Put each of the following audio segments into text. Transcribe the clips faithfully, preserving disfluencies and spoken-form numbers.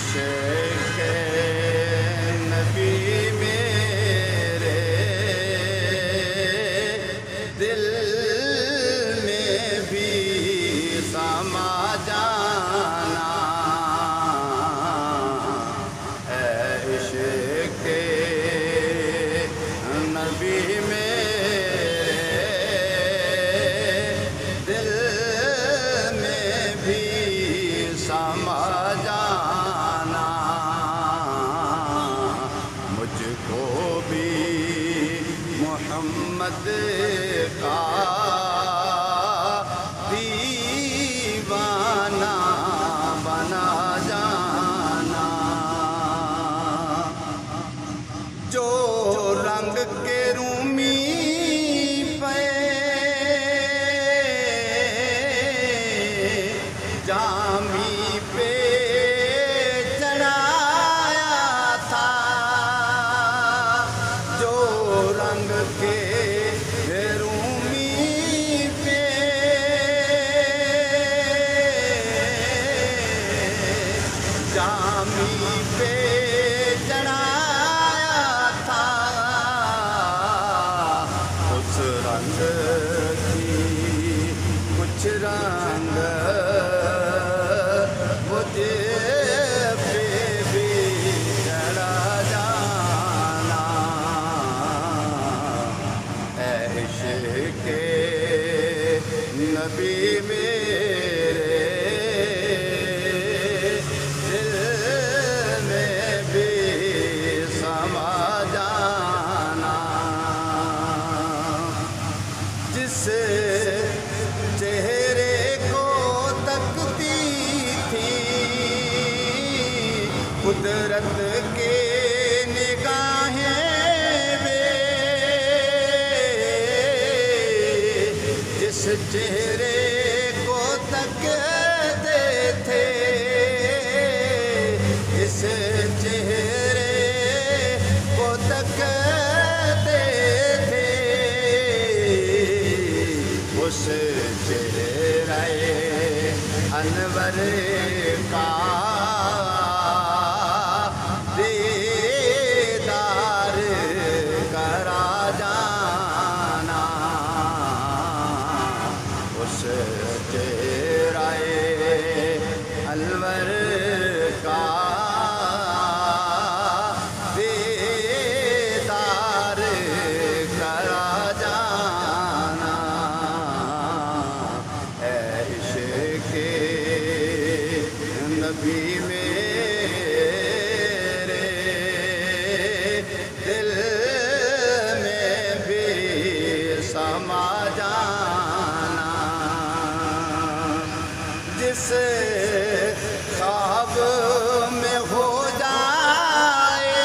عشق نبی میرے دل میں بھی سما جانا ہے، عشق نبی میرے دل میں بھی سما جانا، مجھ کو بھی محمد کا دیوانہ بنا جانا، جو رنگ کے رومی پہ جامی پہ چڑھایا تھا، جو رنگ کے رومی پہ جامی پہ چڑھایا تھا، اس رنگ کی کچھ رنگ مجھے پہ بھی چڑھا جانا، اے عشق نبی میرے دل میں بھی سما جانا، جس چہرے کو تکتی تھی قدرت کے نگاہیں میں، جس چہرے کو تکتے تھے، اس چہرے کو تکتے تھے، اس چہرے انور کا دیدار کرا جانا، اس چہرے انور کا دیدار کرا جانا، اے عشق نبی میرے دل میں بھی سما جانا، جس خواب میں ہو جائے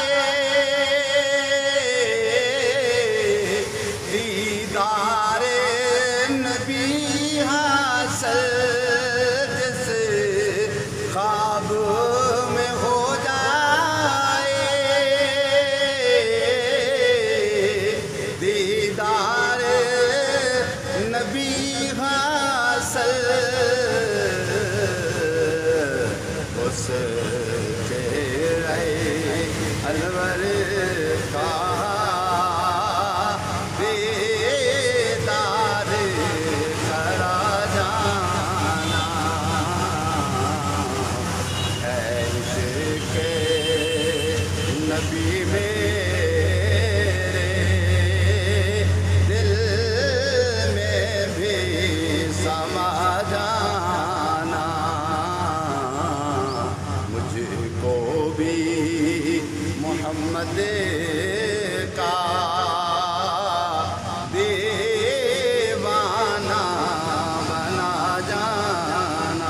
دیدار نبی حاصل، جس خواب میں ہو جائے دیدار نبی حاصل، اس چہرے انور کا دیدار کرا جانا، ہے عشق نبی میرے دل میں بھی سما جانا، مجھ کو بھی محمد کا دیوانہ بنا جانا،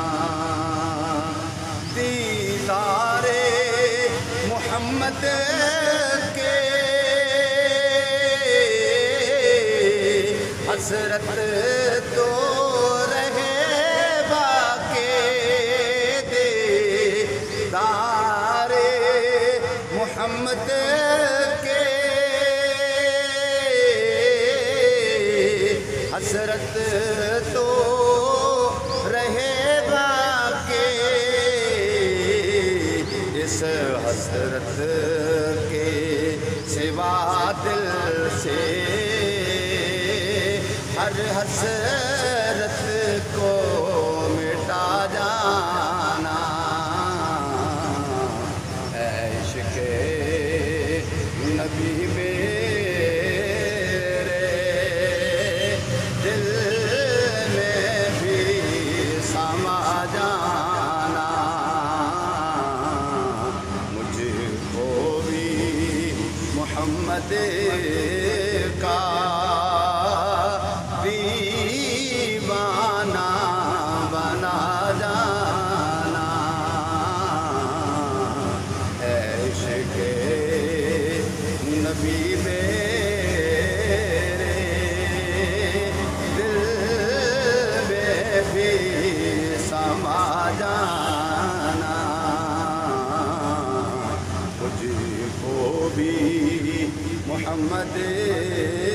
دیدار محمد کے حسرت تو رہے باقی، دیدار محمد کے حسرت تو رہے باقی، اس حسرت کے سوا دل سے ہر حسرت کو مٹا جانا ہے عشق نبی میرے دل میں بھی سما جانا مجھ کو بھی محمد کا دیوانہ بنا جانا ہے عشق نبی میرے دل میں بھی سما جانا مجھ کو بھی محمد